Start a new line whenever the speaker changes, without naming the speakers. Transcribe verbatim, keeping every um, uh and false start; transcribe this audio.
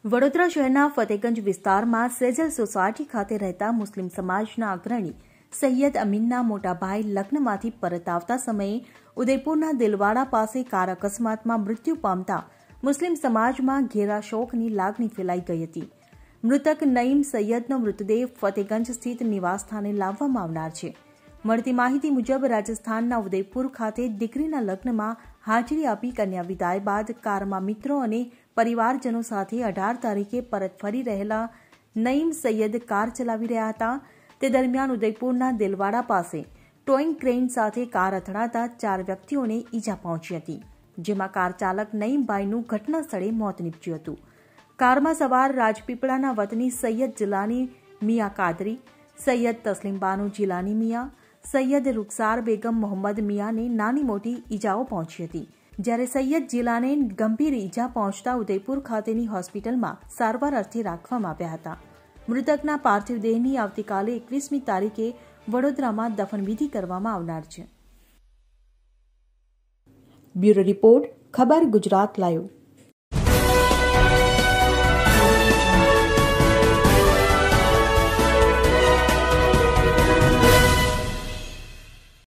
વડોદરા શહેરના ફતેગંજ વિસ્તારમાં સેજલ સોસાયટી ખાતે રહેતા મુસ્લિમ સમાજના અગ્રણી સૈયદ અમીનના મોટા ભાઈ લગ્નમાંથી પરત આવતા સમયે ઉદયપુરના દિલવાડા પાસે કાર અકસ્માતમાં મૃત્યુ પામતા મુસ્લિમ સમાજમાં ઘેરા શોકની લાગણી ફેલાઈ ગઈ હતી. મૃતક નઈમ સૈયદનો મૃતદેહ ફતેગંજ સ્થિત નિવાસસ્થાને લાવવામાં આવનાર છે. મળતી માહિતી મુજબ રાજસ્થાનના ઉદયપુર ખાતે દીકરીના લગ્નમાં હાજરી આપી કન્યા વિદાય બાદ કારમાં મિત્રો અને પરિવારજનો સાથે અઢાર તારીખે પરત ફરી રહેલા નઈમ સૈયદ કાર ચલાવી રહ્યા હતા. તે દરમિયાન ઉદયપુરના દિલવાડા પાસે ટોઈંગ ક્રેન સાથે કાર અથડાતા ચાર વ્યક્તિઓને ઈજા પહોંચી હતી, જેમાં કાર ચાલક નઈમભાઈનું ઘટના સ્થળે મોત નીપજ્યું હતું. કારમાં સવાર રાજપીપળાના વતની સૈયદ જિલાની મિયા કાદરી, સૈયદ તસ્લીમબાનુ જિલાની મિયા, સૈયદ રૂખસાર બેગમ મોહમ્મદ મિયાને નાની મોટી ઈજાઓ પહોંચી હતી, જ્યારે સૈયદ જિલાને ગંભીર ઈજા પહોંચતા ઉદયપુર ખાતેની હોસ્પિટલમાં સારવાર અર્થે રાખવામાં આવ્યા હતા. મૃતકના પાર્થિવ દેહની આવતીકાલે એકવીસમી તારીખે વડોદરામાં દફનવિધિ કરવામાં આવનાર છે. બ્યુરો રિપોર્ટ, ખબર ગુજરાત લાઈવ.